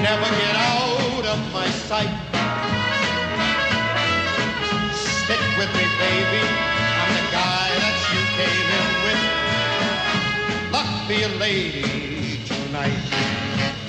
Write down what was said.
never get out of my sight. Stick with me, baby. I'm the guy that you came in with. Luck be a lady tonight.